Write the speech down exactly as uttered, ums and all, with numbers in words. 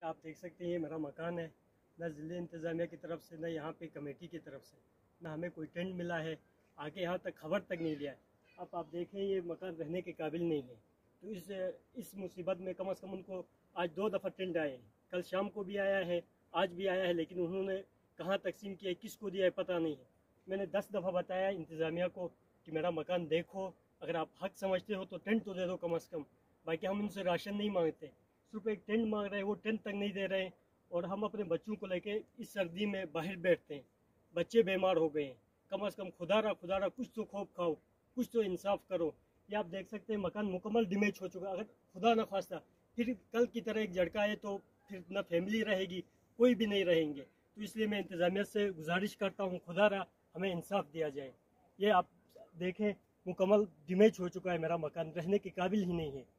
आप देख सकते हैं ये मेरा मकान है। न ज़िले इंतज़ामिया की तरफ से, न यहाँ पे कमेटी की तरफ से, न हमें कोई टेंट मिला है। आगे यहाँ तक खबर तक नहीं लिया है। अब आप देखें ये मकान रहने के काबिल नहीं है। तो इस इस मुसीबत में कम अज़ कम उनको आज दो दफ़ा टेंट आए हैं। कल शाम को भी आया है, आज भी आया है, लेकिन उन्होंने कहाँ तकसीम किया है, किसको दिया है, पता नहीं है। मैंने दस दफ़ा बताया इंतज़ामिया को कि मेरा मकान देखो, अगर आप हक समझते हो तो टेंट तो दे दो कम अज़ कम। बाकी हम उनसे राशन नहीं मांगते, सिर्फ एक टेंट मांग रहे हैं, वो टेंट तक नहीं दे रहे हैं। और हम अपने बच्चों को लेके इस सर्दी में बाहर बैठते हैं, बच्चे बीमार हो गए हैं। कम अज़ कम खुदारा खुदारा कुछ तो खौफ खाओ, कुछ तो इंसाफ करो। ये आप देख सकते हैं मकान मुकम्मल डैमेज हो चुका। अगर खुदा न खास्ता फिर कल की तरह एक झटका आए तो फिर न फैमिली रहेगी, कोई भी नहीं रहेंगे। तो इसलिए मैं इंतज़ामिया से गुजारिश करता हूँ, खुदारा हमें इंसाफ दिया जाए। ये आप देखें मुकम्मल डैमेज हो चुका है, मेरा मकान रहने के काबिल ही नहीं है।